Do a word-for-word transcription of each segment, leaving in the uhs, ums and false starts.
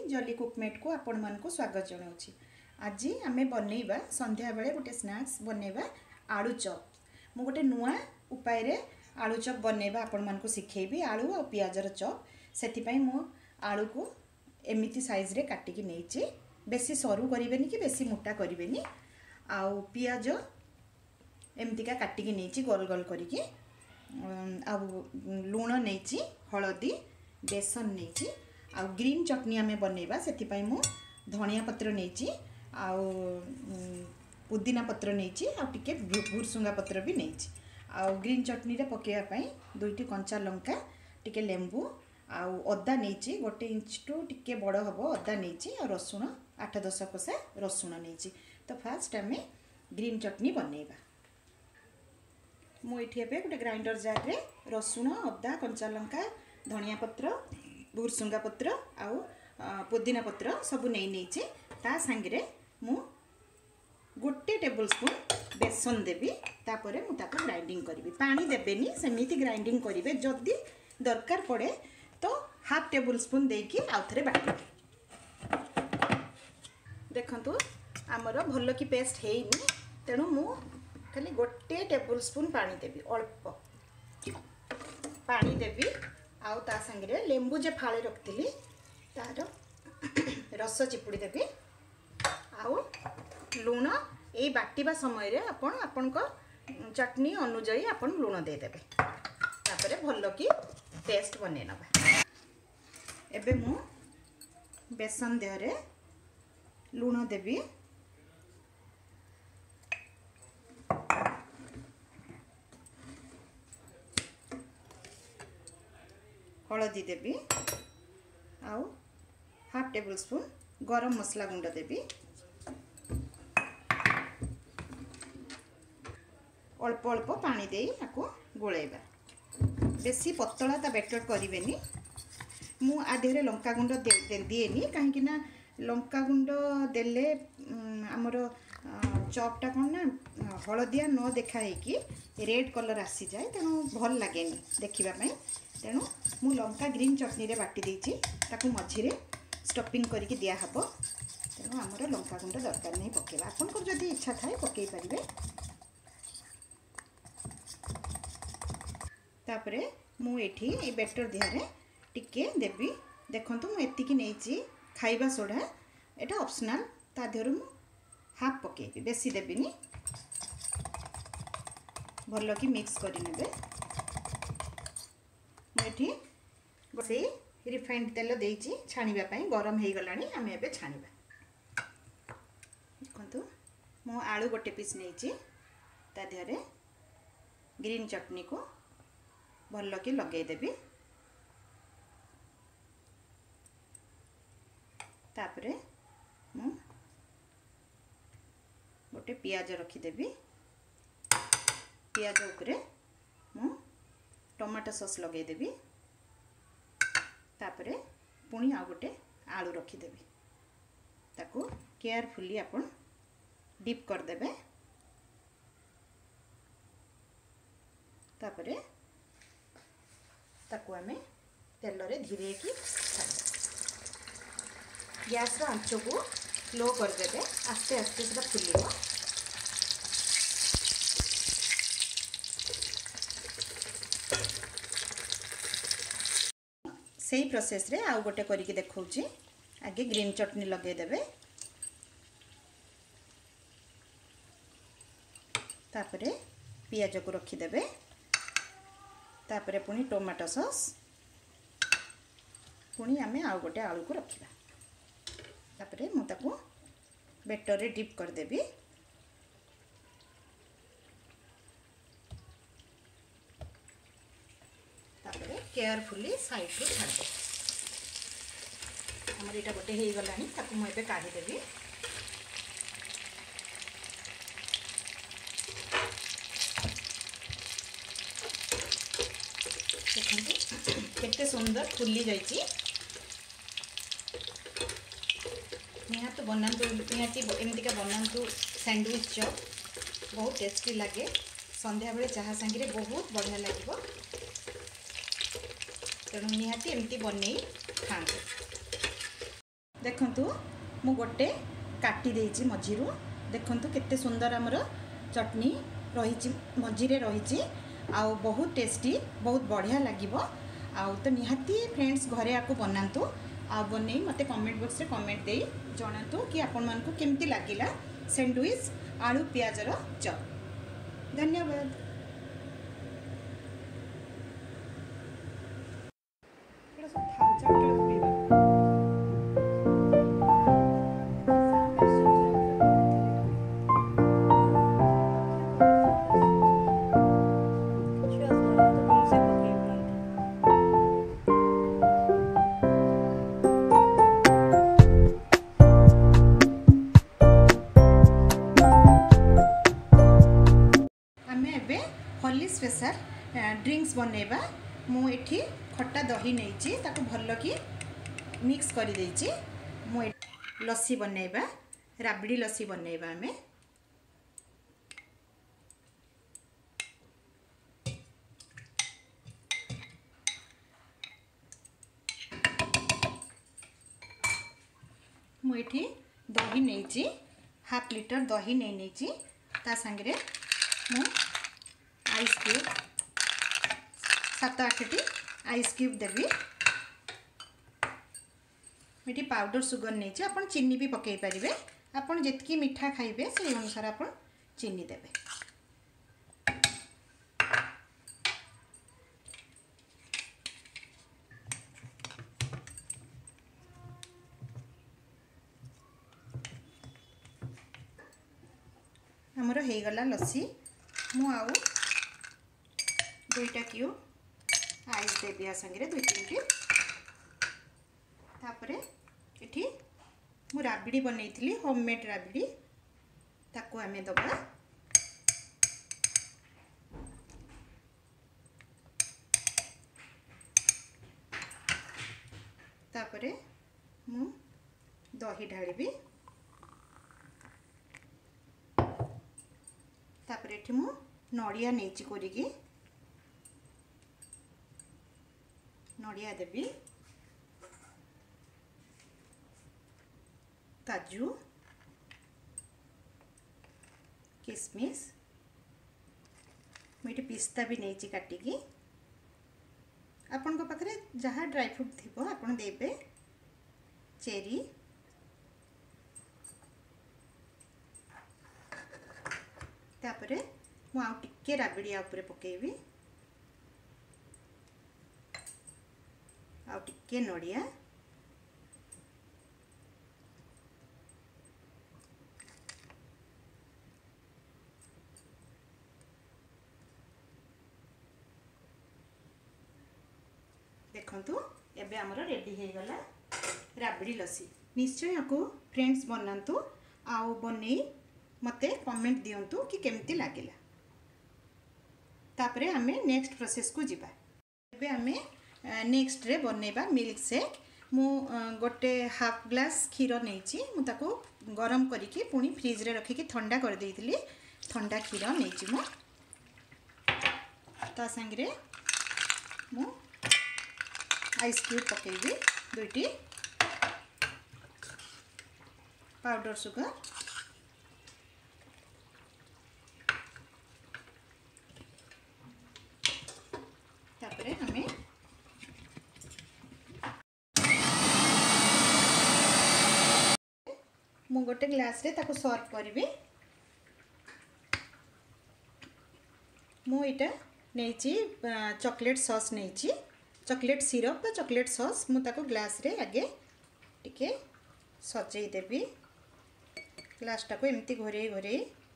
जली कुकमेट को आपण मानकु स्वागत जनाऊँगी। आज आम बनइबा संध्या बेले गोटे स्नैक्स बनइबा आलू चॉप। मु गोटे नुआ उपाय रे आलू चॉप बनइबा आपण मानकु सिखेबी। आलू और पियाजर चॉप सेति पई मु आलू को एमिति साइज रे काटिकी नेछि। बेसी सरू करिवेनी कि बेसी मोटा करिवेनी। आउ पियाज एमतिका काटिकी नेछि गोल गोल करिकी। आ लूण नेछि, हळदी, बेसन नेछि। आ ग्रीन चटनी आमे बनइबा सेति पई मु धनिया पत्र नेछि, आ पुदीना पत्र नेछि, आ टिके भुरसुंगा पत्र भी नेछि। आ ग्रीन चटनी रे पकेया पई दुईटी कंचा लंका, टिके लेंबू, आ अदा नेछि गोटे इंच टू टिके बड़ हबो अदा नेछि। आ रसुण आठ दस कोसा रसुण नेछि। तो फास्ट आमे ग्रीन चटनी बनइबा। मु एठी एबे गोटे ग्राइंडर जार रे रसुण, अदा, कंचा लंका, धनिया पत्र, भुरसुंगा पत्र आउ पुदीना पत्र सबु नहीं नेछि। ता संगे मु गोटे टेबल स्पून बेसन देबी। तापरे मु ताको ग्राइंडिंग करिवि। पानी देबेनी, सेमिति ग्राइंडिंग करिवे। जदि दरकार पड़े तो हाफ टेबल स्पून देकी आउथरे बाटी। देखंतु हमर भल्लो की पेस्ट हेइनी, तेणु मु खाली गोटे टेबल स्पून पानी देबी। अल्प पानी देबी। आउ ता संगे लेंबू जे फाळे रखथिली तार रस चिपुड़ी देबी। आउ लूण ए बाटिबा समय रे आपण आपण को चटनी अनुଯାयी आपण लूण दे देबे। तापरे भल्लो की पेस्ट बने नबा। एबे मु बेसन देहरे लूण देबी। हलदी देबी। आउ हाफ टेबल स्पून गरम मसला गुंड देबी। अल्प अल्प पानी देई आको गोळेबा। बेसी पतला ता बैटर करिवेनी। मु आधेरे लंका गुंड दे दिएनी, काहे कि ना लंका गुंड देले हमर चॉपटा कोन ना हलदिया न देखाई कि रेड कलर आसी जाए, तेणु भल लागेनी देखिबा पई। तेणु मु लंका ग्रीन चटनी रे बाटी देछि, ताकू मझिरे स्टफिंग करके दिया हबो। तेणु हमर लंका गुंड दरकार नहीं पकेबा। आपन को जदी इच्छा थाए पकेई परिबे। तापरे मु एठी ए बैटर दिहारे टिके देबी। देखंतु मु एतिकी नेछि खाइबा सोडा, एटा ऑप्शनल। ता देहरु मु हाफ पकेबी, बेसी देबिनी। भल्लो की मिक्स करि नेबे। एठी गोसे रिफाइंड तेल देइछि छाणीबा पई। गरम हे गलानी, आमे एबे छाणीबा। देखंतु मो आलू गोटे पीस नेइछि। ता देहरे ग्रीन चटनी को भल्लो की लगे देबी। तापरे मु गोटे पियाज रखी देबी। पियाज उपरे मु टमाटो सॉस लगे देबी। तापरे पुणी आ गोटे आलू रखी देबी। ताकू केयरफुली आपण डीप कर देबे। तापरे ताकू आमे तेल रे धीरे की गैस रो आंच को लो कर देबे। आस्ते आस्ते सेटा फुलिबो। सही प्रोसेस रे आउ गोटे करिके देखौची। आगे ग्रीन चटनी लगे देबे। तापरे पियाज को रखी देबे। तापरे पुनी टमाटो सॉस, पुनी आमे आउ गोटे आलू को रखिबा। तापरे मु ताको बैटर रे डिप कर देबी। तापरे केयरफुली साइड रे छाड़ दे। हमर एटा गोटे हे गलानी, ताको मु एबे काढी देबी। देखंतु केते सुंदर फुली जाईची। निहात बनातु, निहाती एमतिका बनातु सैंडविच चॉप। बहुत टेस्टी लगे। संध्या बेले चाहा संगे बहुत बढ़िया लगे। तेणु निहाती एमती बन खाते। देखंतु मु गोटे काटी देइछि मझिरु देखंतु केते सुंदर हमर चटनी रही मझिरे रही आउ बहुत टेस्टी बहुत बढ़िया लगिबो आउ तो निहाती फ्रेंड्स घरे आको बनातु आ बनै मते कमेंट बॉक्स रे कमेंट देई जणातु कि आपन मान को केमती लागिला सैंडविच आलू प्याज रो चप। धन्यवाद। होली स्पेशल ड्रिंक्स बनैबा मु एठी खट्टा दही नेइची ताको भल्लो की मिक्स करि देइची मु लस्सी बनैबा राबड़ी लस्सी बनैबा हमें मु एठी दही नेइची हाफ लिटर दही नै नेइची ता संगे मु आइस क्यूब सात आठ टी आइस क्यूब देवी ये पाउडर सुगर नहीं आप चीनी भी पकई पारे आपड़ जितकी मीठा खाइबे से अनुसार आप चीनी देवे। हमर हो गला लस्सी मु आउ दुईटा क्यूब आइस देवी संगे दुई तीन टी तापरे इठी मु राबड़ी बनैथिली होममेड राबड़ी ताको हमें दबा तापरे मु दही ढाळिबी तापरे इठी मु नड़िया नेची कोरिकी नड़िया देवी काजू किसमिस मुझे पिस्ता भी नहीं काटिकी आपण पाखे जहाँ ड्राई फ्रूट थी आपड़ देवे चेरी तापरे मु आउ टिके राबड़ी ऊपर पकेबी आउ टिके नड़िया देखंतु एबे हमरो रेडी हे गला राबड़ी लस्सी। निश्चय आपको फ्रेंड्स बनातु आउ बनै मते कमेंट दियंतु कि केमती लागिला तापरे हमें नेक्स्ट प्रोसेस को जिबा। एबे हमें नेक्स्ट रे बनैबा मिल्क शेक मु गोटे हाफ ग्लास क्षीर नेची मु ताको गरम करिके पुनी फ्रिज रे रखिके ठंडा कर देइतिली ठंडा क्षीर नेची मु ता संगे मु आइस क्यूब पकेबी दुईटी पाउडर सुगर तापरे हमें मु गोटे ग्लास रे ताको सर्व करबी मु इटा नेची चॉकलेट सॉस नेची चॉकलेट सिरप तो चॉकलेट सॉस मु ताको ग्लास रे आगे टिके सजई देबी ग्लास टाको एमती घोरे घोरे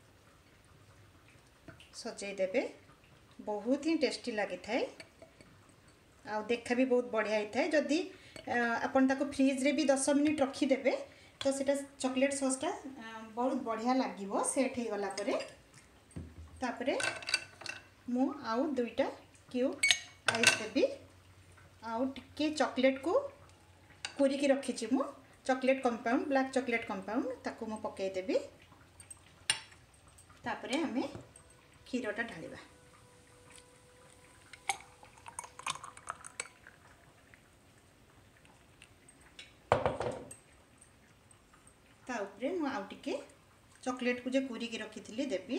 सजई देबे बहुत ही टेस्टी लगी थाए आ देखा भी बहुत बढ़िया ही थाए जदि आपन ताको फ्रिज रे भी दस मिनिट रखी देबे तो सेटा चॉकलेट सॉस टा बहुत बढ़िया लागिवो सेट ही गला परे तापरे मु आउ दुईटा क्यूब आइस देबी आउ टिके चॉकलेट को कोरिकी रखी मु chocolate compound black chocolate compound ताको मु पकई देबी तापरे हमें क्षीरटा ढालिबा आउ टिके चॉकलेट को जो कूरी की रखी थी देवी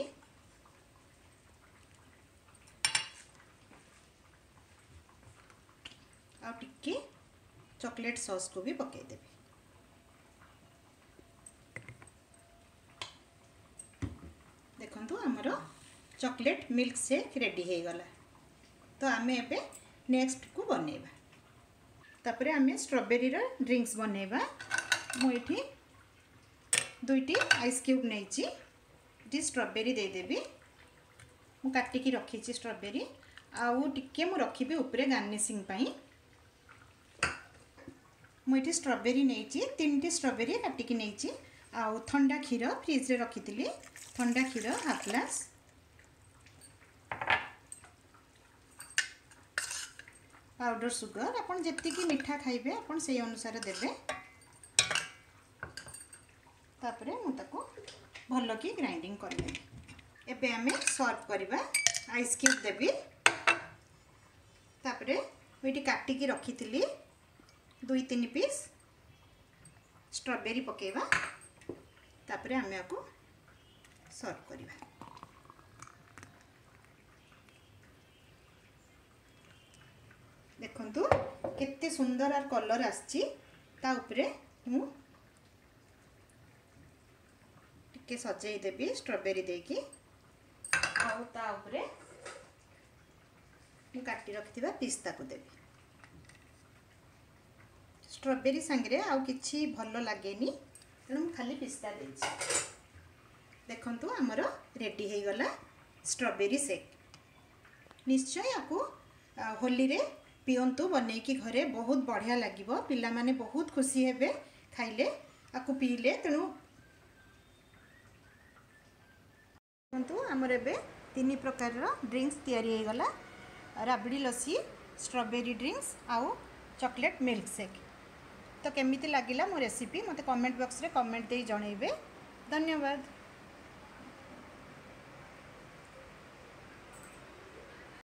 आउ टिके चॉकलेट सॉस को भी पकई देवी। देखंतु हमर चॉकलेट मिल्क शेक रेडी हो गला। तो आमे एबे नेक्स्ट को बनेबा। तापरे आमे स्ट्रॉबेरी रा ड्रिंक्स बनेबा। मु एठी दुईटी आइस क्यूब नेची डी स्ट्रॉबेरी दे देबी। मु काटी की रखी छी स्ट्रॉबेरी आउ टिके मु रखिबी ऊपरे गार्निशिंग पई। मु एठी स्ट्रॉबेरी नेची तीनटी स्ट्रॉबेरी काटी की नेची आउ ठंडा क्षीर फ्रिज रे रखी थिली। ठंडा क्षीर हाफ ग्लास पाउडर सुगर अपन जेति की मीठा खाइबे अपन से अनुसार देबे। तापरे मु ताको भलो की ग्राइंडिंग करबे। एबे हमें सर्व करबा। आइस क्यूब देबी। तापरे ओइटी काटी की रखी थिली दुई तीन पीस स्ट्रॉबेरी पकेबा। तापरे हमें आको सर्व करबा। देखंतु केते सुंदर आर कलर आछि। ता ऊपरे मु टिके सजाई देबी स्ट्रॉबेरी देकी आउ ता ऊपरे मु काटी रखिथिबा पिस्ता को देबी। स्ट्रॉबेरी संगे आउ किछि भलो लागेनी तेणु खाली पिस्ता देछि। देखंतु हमर रेडी हो गला स्ट्रॉबेरी शेक। निश्चय आपको होली रे पियंतु बनै की घरे बहुत बढ़िया लागिबो। पिला माने बहुत खुशी हेबे खाइले आकु पीले। तेणु देखंतु हमर एबे तीन प्रकार रो ड्रिंक्स तयारी हो गला। राबड़ी लस्सी, स्ट्रॉबेरी ड्रिंक्स आउ चॉकलेट मिल्क शेक। तो केमिति लागिला मो रेसिपी मते कमेंट बॉक्स रे कमेंट दे जणैबे। धन्यवाद।